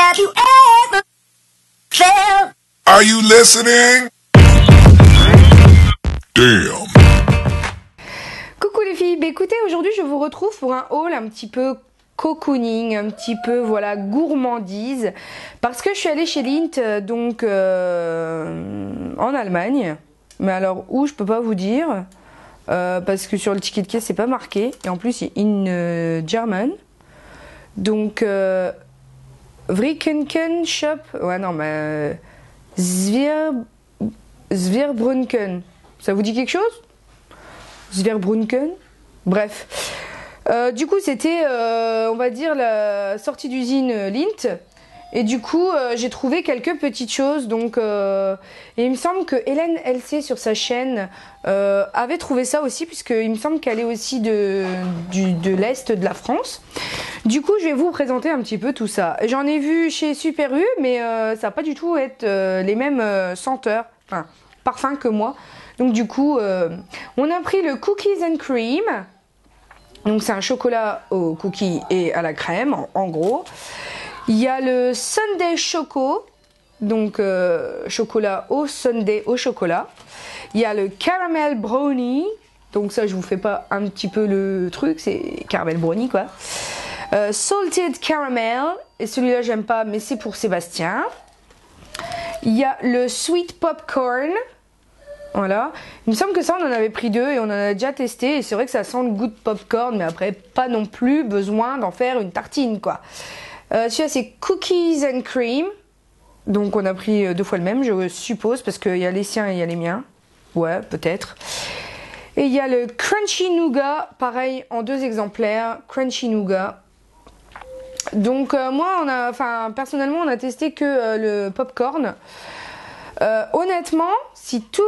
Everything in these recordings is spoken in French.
Have you ever felt? Are you listening? Damn. Coucou les filles, écoutez, aujourd'hui je vous retrouve pour un haul un petit peu cocooning, un petit peu voilà gourmandise, parce que je suis allée chez Lindt, donc en Allemagne, mais alors où je peux pas vous dire, parce que sur le ticket de caisse c'est pas marqué, et en plus il y a in German, donc Vrikenken Shop, ouais non mais Zwirbrunken, ça vous dit quelque chose? Zwirbrunken, bref. Du coup, c'était, on va dire, la sortie d'usine Lindt. Et du coup, j'ai trouvé quelques petites choses. Donc, et il me semble que Hélène LC sur sa chaîne avait trouvé ça aussi, puisqu'il me semble qu'elle est aussi de l'Est de la France. Du coup, je vais vous présenter un petit peu tout ça. J'en ai vu chez Super U, mais ça va pas du tout être les mêmes senteurs, enfin, parfums que moi. Donc du coup, on a pris le Cookies and Cream. Donc c'est un chocolat au cookie et à la crème, en gros. Il y a le Sundae Choco, donc chocolat au sundae au chocolat. Il y a le Caramel Brownie, donc ça je vous fais pas un petit peu le truc, c'est caramel brownie quoi. Salted Caramel, et celui-là j'aime pas, mais c'est pour Sébastien. Il y a le Sweet Popcorn. Voilà, il me semble que ça on en avait pris deux et on en a déjà testé et c'est vrai que ça sent le goût de popcorn, mais après pas non plus besoin d'en faire une tartine quoi. Celui-là c'est Cookies and Cream, donc on a pris deux fois le même je suppose parce qu'il y a les siens et il y a les miens, ouais peut-être. Et il y a le Crunchy Nougat, pareil en deux exemplaires, Crunchy Nougat. Donc personnellement on a testé que le popcorn. Honnêtement, si toutes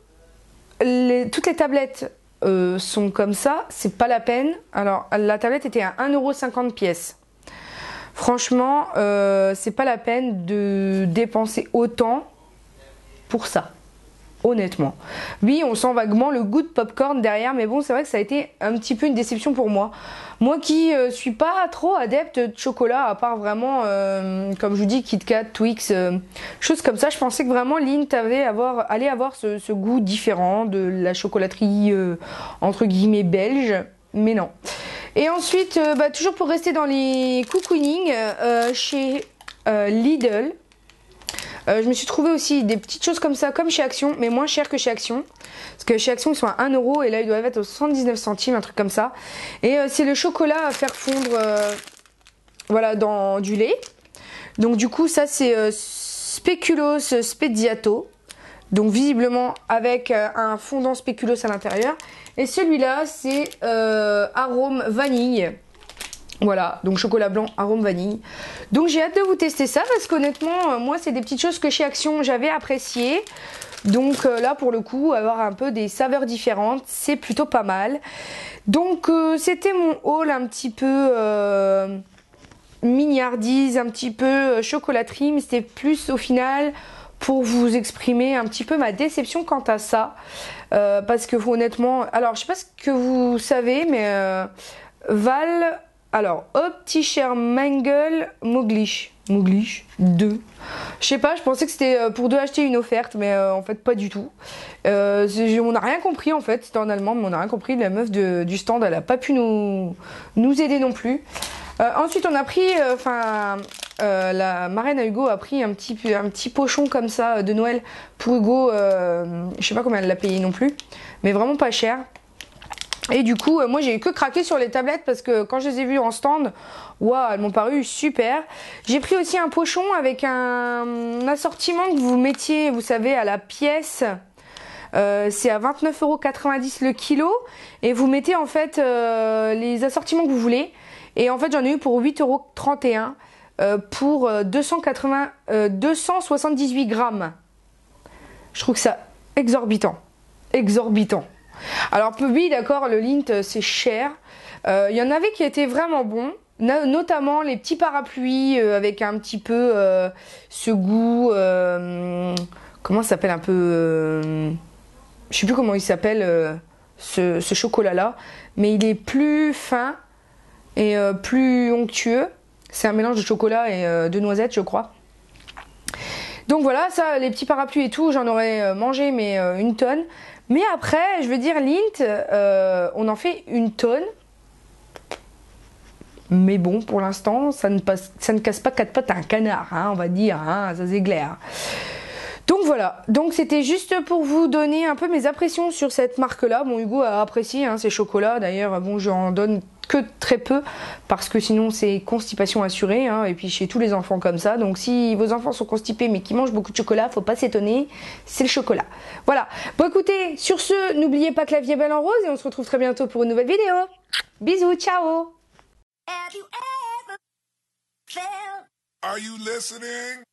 les tablettes sont comme ça, c'est pas la peine. Alors, la tablette était à 1,50€ pièce. Franchement, c'est pas la peine de dépenser autant pour ça. Honnêtement. Oui, on sent vaguement le goût de popcorn derrière, mais bon, c'est vrai que ça a été un petit peu une déception pour moi. Moi qui suis pas trop adepte de chocolat, à part vraiment, comme je vous dis, Kit Kat, Twix, choses comme ça, je pensais que vraiment Lindt allait avoir ce goût différent de la chocolaterie, entre guillemets, belge, mais non. Et ensuite, toujours pour rester dans les cocooning, chez Lidl, je me suis trouvé aussi des petites choses comme ça, comme chez Action, mais moins cher que chez Action. Parce que chez Action, ils sont à 1€ et là, ils doivent être aux 79 centimes, un truc comme ça. Et c'est le chocolat à faire fondre voilà, dans du lait. Donc du coup, ça, c'est Speculoos Speziato. Donc visiblement, avec un fondant spéculoos à l'intérieur. Et celui-là, c'est arôme vanille. Voilà, donc chocolat blanc, arôme vanille. Donc j'ai hâte de vous tester ça parce qu'honnêtement, moi c'est des petites choses que chez Action j'avais appréciées. Donc là pour le coup, avoir un peu des saveurs différentes, c'est plutôt pas mal. Donc c'était mon haul un petit peu mignardise, un petit peu chocolaterie, mais c'était plus au final pour vous exprimer un petit peu ma déception quant à ça. Parce que honnêtement, alors je sais pas ce que vous savez, mais alors, Optischer Mangel Moglish 2. Je sais pas, je pensais que c'était pour deux acheter une offerte, mais en fait pas du tout. On n'a rien compris en fait, c'était en allemand, mais on n'a rien compris. La meuf du stand, elle a pas pu nous aider non plus. Ensuite, on a pris, la marraine à Hugo a pris un petit pochon comme ça de Noël pour Hugo. Je sais pas combien elle l'a payé non plus, mais vraiment pas cher. Et du coup, moi j'ai eu que craquer sur les tablettes parce que quand je les ai vues en stand, waouh, elles m'ont paru super. J'ai pris aussi un pochon avec un assortiment que vous mettiez, vous savez, à la pièce. C'est à 29,90€ le kilo. Et vous mettez en fait les assortiments que vous voulez. Et en fait, j'en ai eu pour 8,31€ pour 278 grammes. Je trouve que ça exorbitant. Exorbitant. Alors oui d'accord, le Lindt c'est cher, il y en avait qui étaient vraiment bons, notamment les petits parapluies avec un petit peu ce goût, comment ça s'appelle un peu, je sais plus comment il s'appelle ce chocolat là, mais il est plus fin et plus onctueux. C'est un mélange de chocolat et de noisettes, je crois. Donc voilà, ça, les petits parapluies et tout, j'en aurais mangé mais une tonne. Mais après, je veux dire, Lindt, on en fait une tonne. Mais bon, pour l'instant, ça ne casse pas quatre pattes à un canard, hein, on va dire, hein, ça c'est clair. Donc voilà, donc c'était juste pour vous donner un peu mes impressions sur cette marque-là. Bon, Hugo a apprécié ces chocolats, d'ailleurs, bon, j'en donne que très peu, parce que sinon c'est constipation assurée, hein, et puis chez tous les enfants comme ça. Donc si vos enfants sont constipés mais qui mangent beaucoup de chocolat, faut pas s'étonner, c'est le chocolat. Voilà, bon écoutez, sur ce, n'oubliez pas que la vie est belle en rose, et on se retrouve très bientôt pour une nouvelle vidéo. Bisous, ciao. Have you ever felt Are you listening?